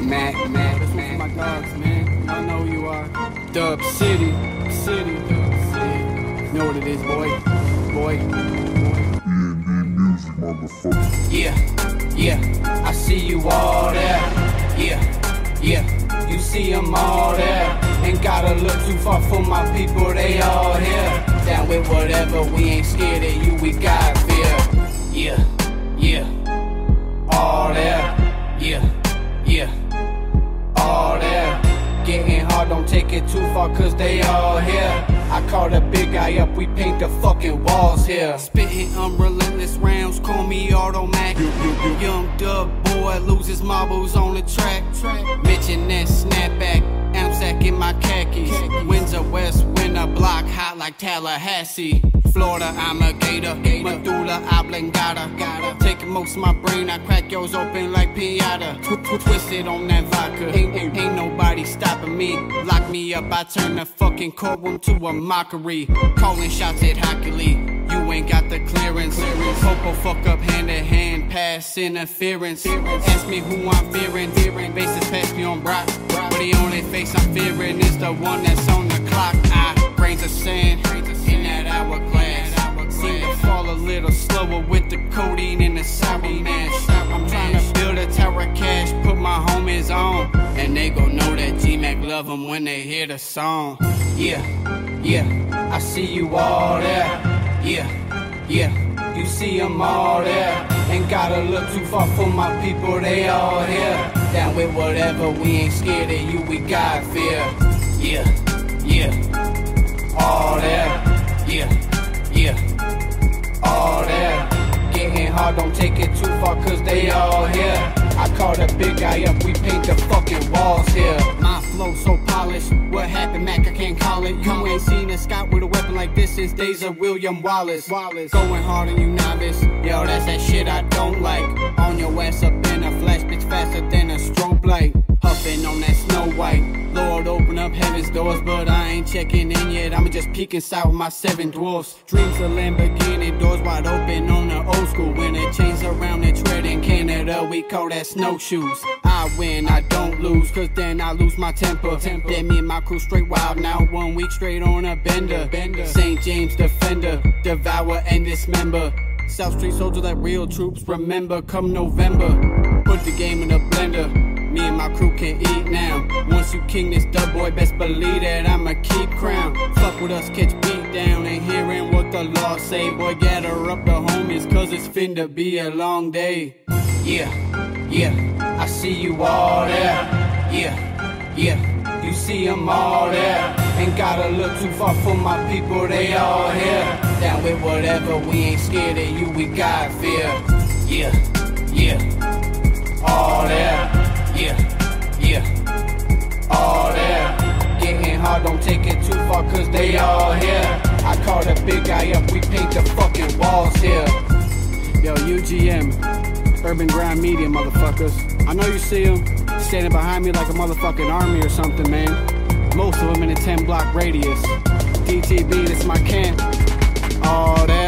Mac. This one for my dogs, man. Y'all know who you are. Dub City. Know what it is, boy. music, motherfucker. Yeah, I see you all there. Yeah, you see them all there. Ain't gotta look too far for my people, they all here. Down with whatever, we ain't scared of you, we got fear. Yeah, all there. Yeah, all there. Getting hard, don't take it too far, cause they all here. I call the big guy up, we paint the fucking walls here. Spitting unrelentless rounds, call me Automac. Young dub boy loses marbles on the track. Mention that snapback, I'm sacking my khakis. Windsor West, winter block, hot like Tallahassee. Florida, I'm a gator. Medulla oblongata. Taking most of my brain, I crack yours open like piñata. Twisted on that vodka. Ain't nobody stopping me. Lock me up, I turn the fucking courtroom to a mockery. Calling shots at Hockley. You ain't got the clearance. Popo fuck up hand to hand, pass interference. Ask me who I'm fearing. Bases pass me on Brock. But the only face I'm fearing is the one that's on the clock. Grains of sand in that hourglass. Seem to fall a little slower with the codeine and the sour mash. I'm trying to build a tower of cash, put my homies on, and they gon' know that G-Mac love them when they hear the song. Yeah, I see you all there. Yeah, you see them all there. Ain't gotta look too far for my people, they all here. Down with whatever, we ain't scared of you, we got fear. Yeah, all there. Yeah, all there. Getting hard, don't take it too far, cause they all here. I call the big guy up, we paint the fucking walls here. My flow so polished, what happened, Mac, I can't call it. You ain't seen a scout with a weapon like this since days of William Wallace. Going hard and you novice, yo, that's that shit I don't like. On your ass up in a flash, bitch, faster than a strobe light. Huffing on that Snow White. Lord, open up heaven's doors, but I ain't checking in yet. I'ma just peek inside with my 7 dwarfs. Dreams of Lamborghini, doors wide open on the old school. When it chains around the tread in Canada, we call that snowshoes. I win, I don't lose, cause then I lose my temper. Then me and my crew straight wild now, 1 week straight on a bender. St. James defender, devour and dismember. South Street soldiers like real troops, remember come November. Put the game in a blender, me and my crew can eat now. Once you king this dub boy, best believe that I'ma keep crown. Fuck with us, catch beat down, ain't hearing what the law say. Boy, gather up the homies, cause it's finna be a long day. Yeah, I see you all there. Yeah, you see them all there. Ain't gotta look too far for my people, they all here. Down with whatever, we ain't scared of you, we got fear. Yeah, all there. Yeah, all there. Getting hard, don't take it too far, cause they all here. I call the big guy up, we paint the fucking walls here. Yo, UGM, Urban Grind Media, motherfuckers. I know you see them, standing behind me like a motherfucking army or something, man. Most of them in a 10-block radius. DTB, this my camp. All there.